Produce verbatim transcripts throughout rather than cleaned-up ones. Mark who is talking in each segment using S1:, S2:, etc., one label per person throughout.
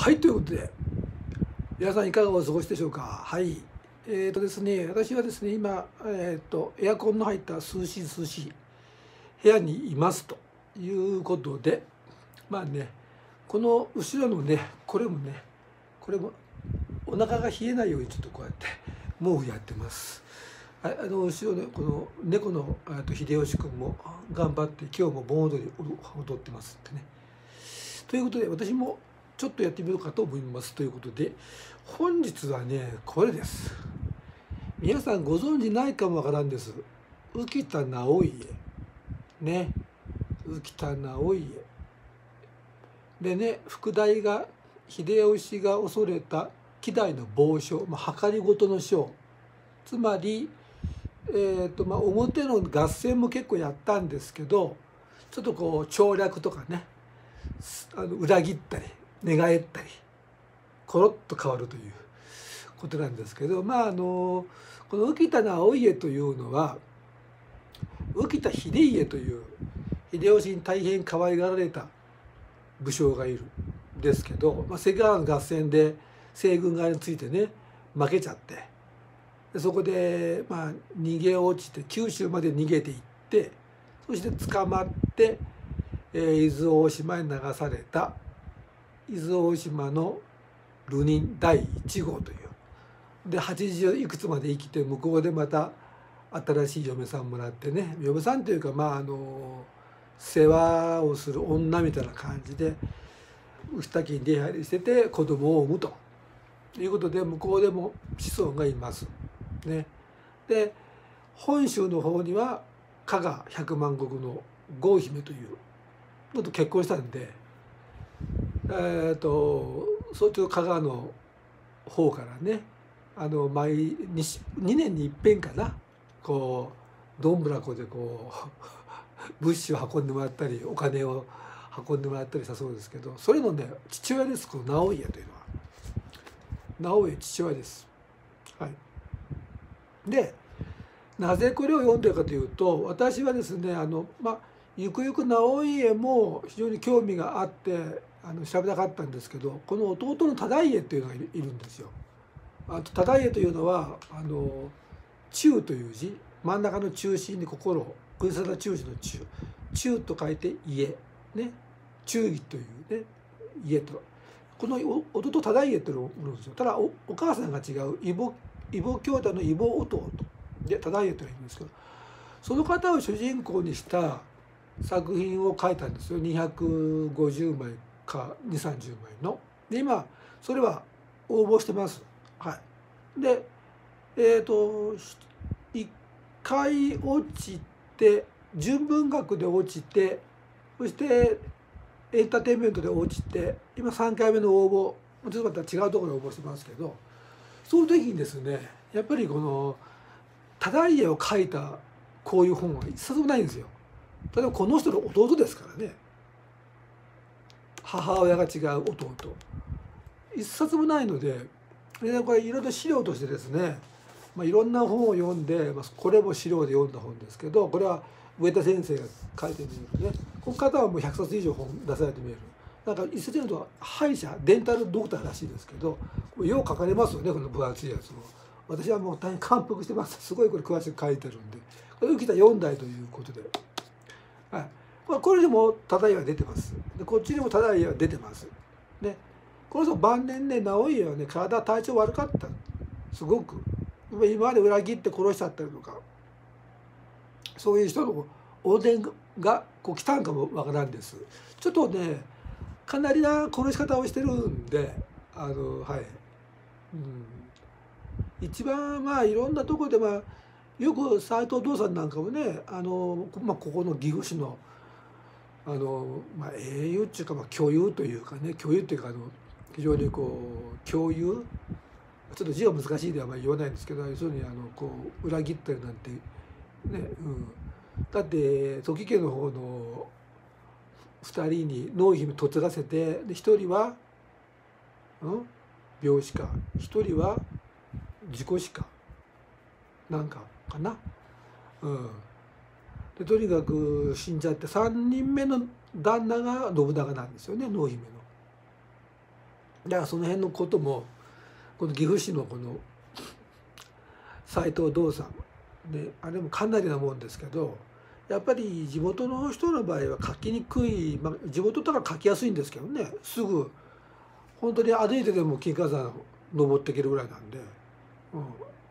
S1: はい、ということで、皆さんいかがお過ごしでしょうか。はい。えっ、ー、とですね、私はですね、今、えっ、ー、と、エアコンの入った涼しい涼しい部屋にいますということで、まあね、この後ろのね、これもね、これもお腹が冷えないようにちょっとこうやって毛布やってます。はい、あの後ろのこの猫のと秀吉君も頑張って今日も盆踊り踊ってますってね。ということで私もちょっとやってみようかと思いますということで、本日はねこれです。皆さんご存知ないかもわからんです。浮田直家ね、浮田直家でね、副題が秀吉が恐れた希代の暴将、まあ、計りごとの将、つまり、えーとまあ、表の合戦も結構やったんですけど、ちょっとこう調略とかね、あの裏切ったり寝返ったりコロッと変わるということなんですけど、まああのこの浮田直家というのは浮田秀家という秀吉に大変可愛がられた武将がいるんですけど、まあ、関川の合戦で西軍側についてね負けちゃって、でそこでまあ逃げ落ちて九州まで逃げていって、そして捕まって、えー、伊豆大島に流された伊豆大島の流人だいいち号というではちじゅういくつまで生きて向こうでまた新しい嫁さんもらってね、嫁さんというかまああの世話をする女みたいな感じで浮田家に出入りしてて子供を産むということで、向こうでも子孫がいますね。で本州の方には加賀百万石の郷姫というのと結婚したんで、えー、とそっちの加賀の方からね、あの毎日にねんにいっぺんかな、こうどんぶらこでこう物資を運んでもらったりお金を運んでもらったりしたそうですけど、それのね父親です。この直家というのは直家父親です。はい、でなぜこれを読んでるかというと、私はですねあのまあゆくゆく直家も非常に興味があってあの調べたかったんですけど、この弟の忠家っていうのがいるんですよ。あと忠家というのはあの中という字、真ん中の中心に心を国定中字の中、中と書いて家ね、忠義というね家と、この弟忠家っていうのがおるんですよ。ただ お, お母さんが違う異母異母兄弟の異母弟で忠家というんですけど、その方を主人公にした作品を書いたんですよ。にひゃくごじゅうまいかにじゅうさんじゅうまいの。で今それは応募してます。はい、でえっ、ー、といっかい落ちて純文学で落ちて、そしてエンターテインメントで落ちて、今さんかいめの応募、ちょっとまた違うところで応募してますけど、その時にですねやっぱりこの忠家を書いたこういう本は一冊もないんですよ。例えばこの人の弟ですからね、母親が違う弟一冊もないので、でこれいろいろ資料としてですね、まあ、いろんな本を読んで、まあ、これも資料で読んだ本ですけど、これは上田先生が書いてみるね、この方はもうひゃくさつ以上本出されてみる。なんか一説によると歯医者デンタルドクターらしいですけど、よう書かれますよねこの分厚いやつを。私はもう大変感服してます。すごいこれ詳しく書いてるんで、これ浮田よん代ということで、はい、まあ、これでも忠家は出てます。でこっちにも忠家は出てますね。この人晩年ね直家はね体体調悪かった、すごく今まで裏切って殺しちゃったりとか、そういう人のおでんがこう来たんかもわからんです。ちょっとねかなりな殺し方をしてるんで、あのはい、うん、一番まあいろんなところで、まあ、よく斎藤道さんなんかもね、あの、まあ、ここの岐阜市のあの、まあ、英雄っていうか、まあ、巨雄というかね、巨雄っていうかあの非常にこう共有、ちょっと字は難しいではまあ言わないんですけど、要するにあのこう裏切ったりなんてね、うん、だって時家の方のふたりに濃姫嫁がせて、でひとりは、うん、病死か、ひとりは事故死かなんかかな、うん、でとにかく死んじゃって、さんにんめの旦那が信長なんですよね、濃姫の。 だからその辺のこともこの岐阜市のこの斎藤道さんで、あれもかなりなもんですけど、やっぱり地元の人の場合は書きにくい、まあ、地元だから書きやすいんですけどね、すぐ本当に歩いてでも金華山登っていけるぐらいなんで、うん、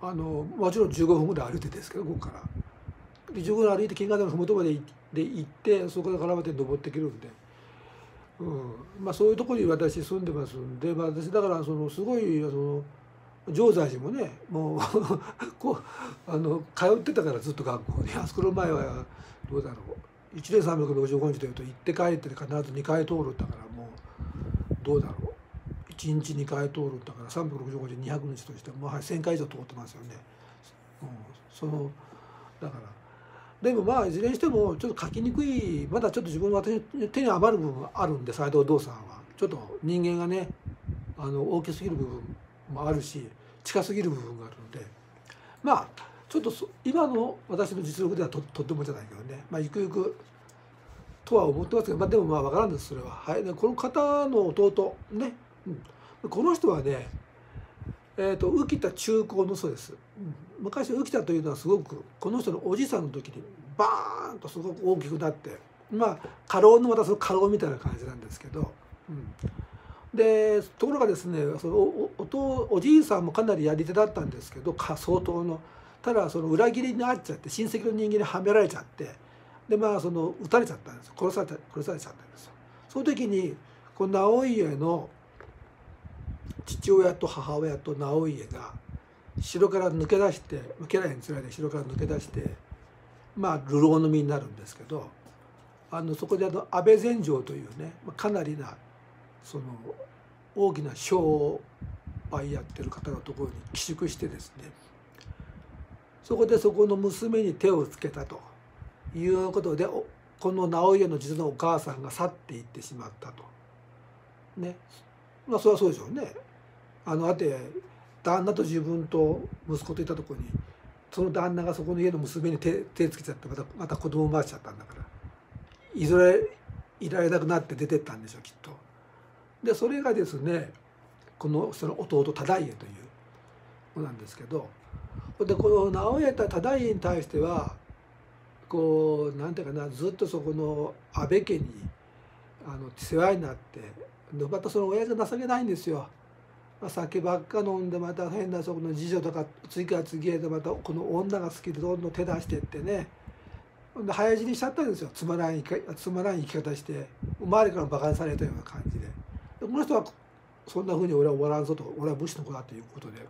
S1: あのもちろんじゅうごふんぐらい歩いてですけど、ここからでじゅうごふん歩いて金華山の麓までで行って、そこからまで登っていけるんで、うん、まあそういうところに私住んでますんで、まあ、私だからそのすごいその常在寺もね、もうこうあの通ってたからずっと学校に、あそこの前はどうだろう、いちねんさんびゃくろくじゅうごにちというと行って帰って必ずにかい通るんだから、もうどうだろう、いちにちにかい通るんだからさんびゃくろくじゅうごにちにひゃくにちとしてもうせんかい以上通ってますよね。うん、そのだからでもまあいずれにしてもちょっと書きにくい、まだちょっと自分の私の手に余る部分があるんで、斎藤道さんはちょっと人間がね、あの大きすぎる部分もあるし近すぎる部分があるので、まあちょっと今の私の実力では と, とってもじゃないけどね、まあゆくゆくとは思ってますけど、まあ、でもまあ分からんですそれは。はい、でこの方の弟ね、うん、この人はね、えー、と浮田中興の人です。うん、昔浮田というのはすごくこの人のおじさんの時にバーンとすごく大きくなって、まあ家老のまたその家老みたいな感じなんですけど、うん、でところがですね、その お, お, お, おじいさんもかなりやり手だったんですけど、相当の、ただその裏切りにあっちゃって、親戚の人間にはめられちゃって、でまあその撃たれちゃったんですよ、殺された殺されちゃったんですよ。その時にこの直家の父親と母親と直家が城から抜け出して、家来に連れられて城から抜け出して、まあ流浪の身になるんですけど、あのそこであの安倍全成というね、かなりなその大きな商売やってる方のところに寄宿してですね、そこでそこの娘に手をつけたということで、この直家の実のお母さんが去っていってしまったとね。まあそれはそうでしょうね。あのあて旦那と自分と息子といたところに、その旦那がそこの家の娘に 手, 手つけちゃって、またまた子供生まれちゃったんだから、いずれいられなくなって出てったんでしょうきっと。でそれがですね、このその弟忠家という子なんですけど、でこの直家と忠家に対してはこうなんていうかな、ずっとそこの安倍家にあの世話になって、でまたその親が情けないんですよ。酒ばっか飲んで、また変なそこの次女とか次から次へとまたこの女が好きでどんどん手出してってね、で早死にしちゃったんですよ。つまらん生きつまらん生き方して、周りからバカにされたような感じで。でこの人はそんなふうに俺は終わらんぞと、俺は武士の子だということで、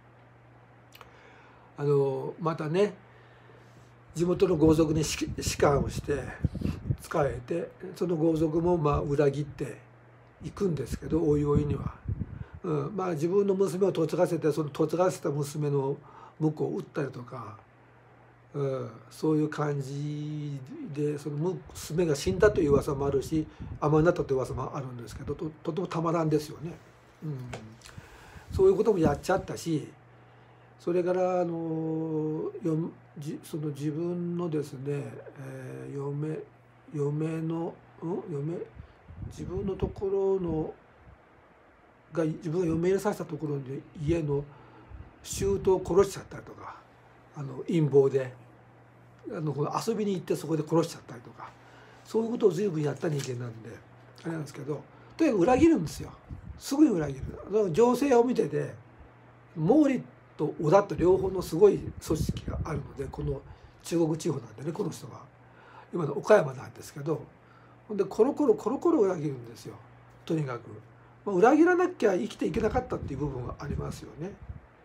S1: あのまたね地元の豪族に仕官をして仕えて、その豪族もまあ裏切っていくんですけど、おいおいには。うん、まあ自分の娘を嫁がせて、その嫁がせた娘の婿を撃ったりとか、うん、そういう感じで、その娘が死んだという噂もあるし、甘になったという噂もあるんですけど、 と, とてもたまらんですよね。うん、そういうこともやっちゃったし、それからあのよじその自分のですね、えー、嫁嫁の、うん、嫁自分のところのが自分が嫁入れさせたところで家の舅を殺しちゃったりとか、あの陰謀であのこの遊びに行ってそこで殺しちゃったりとか、そういうことを随分やった人間なんであれなんですけど、とにかく裏切るんですよ。すぐに裏切る。情勢を見てて、毛利と織田と両方のすごい組織があるので、この中国地方なんでね、この人は今の岡山なんですけど、ほんでコロコロコロコロ裏切るんですよ。とにかく。まあ、裏切らなきゃ生きていけなかったっていう部分はありますよね。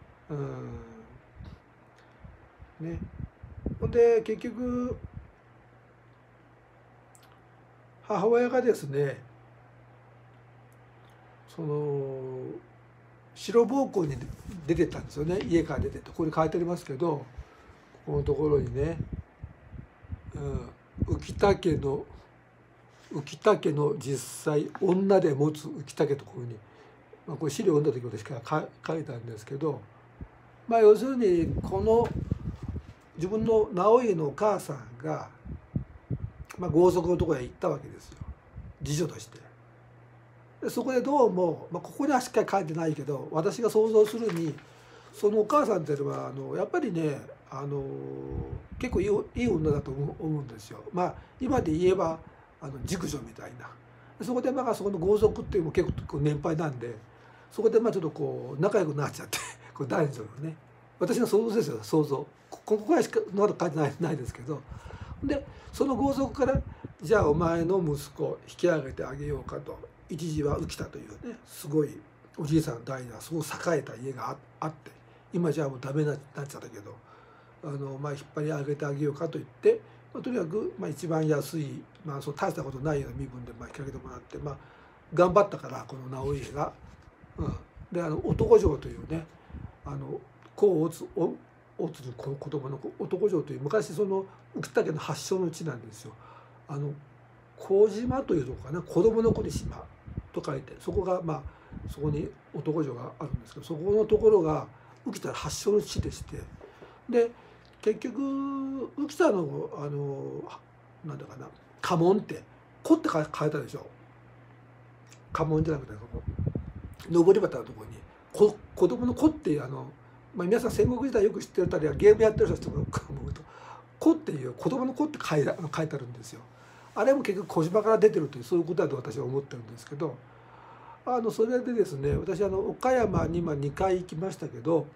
S1: うんね。ほんで結局母親がですね、その白奉公に出てったんですよね。家から出てって、ここに書いてありますけど、ここのところにね、うん、浮田家の浮田家の実際女で持つ浮田家とこういうふうに、まあ、これ資料を読んだ時私から書いたんですけど、まあ要するにこの自分の直家のお母さんが、まあ、豪族のところへ行ったわけですよ、次女として。 でそこでどうも、まあ、ここにはしっかり書いてないけど、私が想像するにそのお母さんっていうのはあのやっぱりね、あの結構いいいい女だと思うんですよ。まあ今で言えばあの熟女みたいな。そこでまあそこの豪族っていうのも結構年配なんで、そこでまあちょっとこう仲良くなっちゃってこう男女のね、私の想像ですよ、想像。こここはしかまだ書いてないないですけど、でその豪族からじゃあお前の息子を引き上げてあげようかと。一時は浮田というねすごいおじいさんの代にはすごく栄えた家が あ, あって今じゃあもうダメになっちゃったけど、あの、まあ、引っ張り上げてあげようかと言って、まあ、とにかく、まあ、一番安い、まあ、そう大したことないような身分で、まあ、引き上げてもらって、まあ、頑張ったからこの直家が。うん、であの男城というねあの子を持つおおつる子供の男城という昔その浮田家の発祥の地なんですよ。あの麹島というとこかな、子供の子に島と書いて、そこがまあそこに男城があるんですけど、そこのところが浮田発祥の地でして、で結局浮田のあのなんだかな家紋って「子」って書いたでしょ。家紋じゃなくてここ上り旗のところに子子供の子っていうあの、まあ、皆さん戦国時代よく知ってるたりはゲームやってる人とか思うと「子」っていう子供の子って書いて書いてあるんですよ。あれも結局小島から出てるというそういうことだと私は思ってるんですけど、あのそれでですね、私あの岡山に今にかい行きましたけど、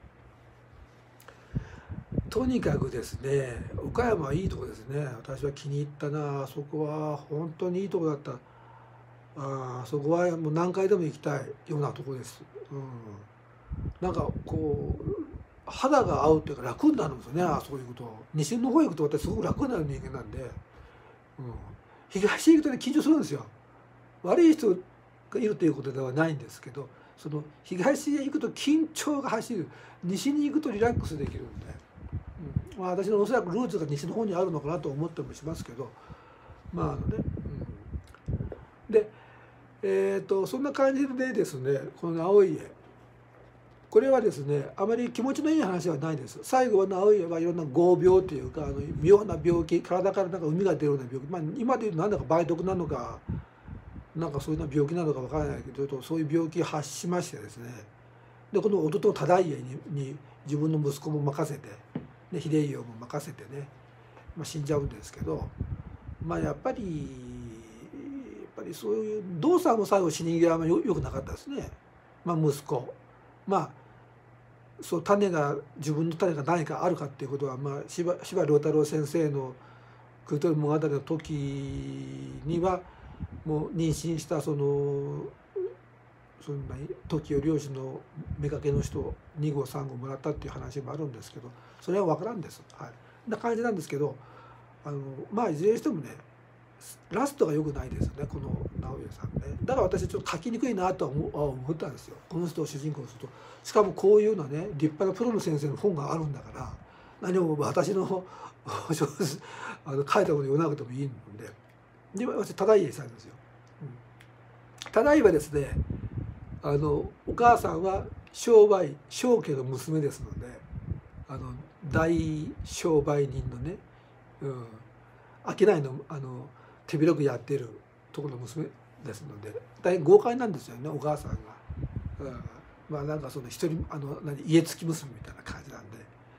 S1: とにかくですね岡山はいいとこですね。私は気に入ったな。あそこは本当にいいとこだった。あそこはもう何回でも行きたいようなとこです。うん、なんかこう肌が合うっていうか楽になるんですよね。あそういうこと。西の方行くと私すごく楽になる人間なんで、うん、東行くとね緊張するんですよ。悪い人がいるということではないんですけど、その東へ行くと緊張が走る、西に行くとリラックスできるんで、うん、まあ私のおそらくルーツが西の方にあるのかなと思ってもしますけど、まああのね、うん、でえーとそんな感じでですね、この直家これはですねあまり気持ちのいい話はないです。最後は直家はいろんな業病というかあの妙な病気、体からなんか膿が出るような病気、まあ、今でいうと何だか梅毒なのかなんかそういうような病気なのかわからないけど、そういう病気を発しましてですね、でこの弟の忠家にに自分の息子も任せて、で秀家も任せてね、まあ、死んじゃうんですけど、まあやっぱりやっぱりそういう道さんも最後死に際はよよくなかったですね。まあ、息子まあそう種が自分の種が何かあるかっていうことは、まあ、司馬遼太郎先生の「空飛ぶ物語」の時にはもう妊娠したそのそんな時を漁師の妾の人に号さん号もらったっていう話もあるんですけど、それは分からんです。はい、な感じなんですけど、あのまあいずれにしてもねラストが良くないですよね、この直家さんね。だから私はちょっと書きにくいなとは思思ったんですよ、この人を主人公にすると。しかもこういうのはね立派なプロの先生の本があるんだから、何も私のあの書いたこと言わなくてもいいので、で私忠家さんですよ。うん、忠家はですねあのお母さんは商売商家の娘ですので、あの大商売人のね、うん、商いのあの手広くやっているところの娘ですので大変豪快なんですよね、お母さんが。うん、まあなんかその一人あの何家付き娘みたいな感じなんで、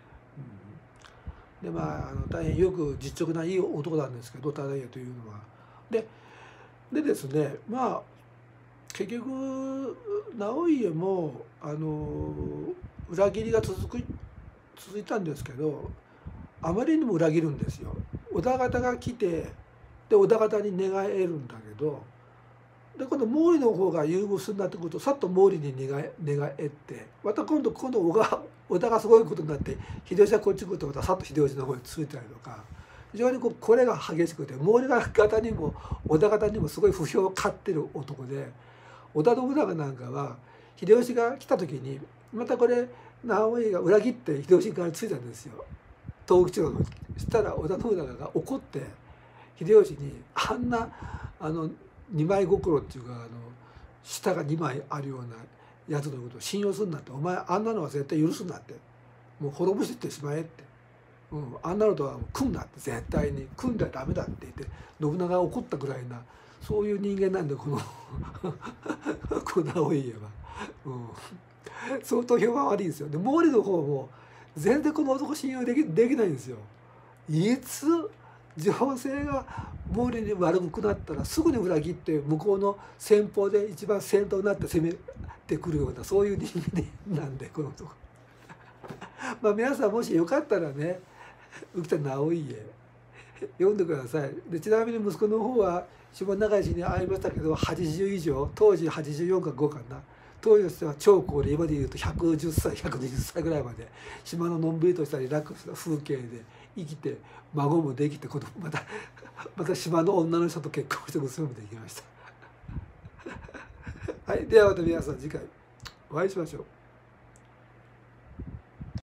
S1: うん、でまああの大変よく実直ないい男なんですけど忠家というのは。ででですねまあ結局直家もあの裏切りが続く続いたんですけど、あまりにも裏切るんですよ。織田方が来てで織田方に寝返るんだけど、で今度毛利の方が優遇するなってくるとさっと毛利に寝返寝返ってまた今度今度織田織田がすごいことになって秀吉がこっち来るとまたさっと秀吉の方についたりとか、非常にこうこれが激しくて毛利方にも織田方にもすごい不評を買ってる男で、織田信長なんかは秀吉が来た時にまたこれ直家が裏切って秀吉側についたんですよ、東北地方の。そしたら織田信長が怒って秀吉にあんなあの二枚心っていうかあの舌がにまいあるようなやつのことを信用するなって、お前あんなのは絶対許すなって、もう滅ぼしてってしまえって、うん、あんなのとは組んだって絶対に組んだらダメだって言って信長が怒ったぐらいなそういう人間なんで、このこの直家は、うん、相当評判悪いんですよ。で毛利の方も全然この男信用できできないんですよ。いつ情勢が毛利に悪くなったらすぐに裏切って向こうの先方で一番先頭になって攻めてくるような、そういう人間なんで、この男まあ皆さんもしよかったらね、浮田直家読んでください。でちなみに息子の方は下永井氏に会いましたけど、はちじゅう以上、当時はちじゅうよんかごかな、当時としては超高齢、今でいうとひゃくじゅっさいひゃくにじゅっさいぐらいまで島ののんびりとしたリラックスした風景で生きて、孫もできて、このまたまた島の女の人と結婚して娘もできましたはい、ではまた皆さん次回お会いしましょう。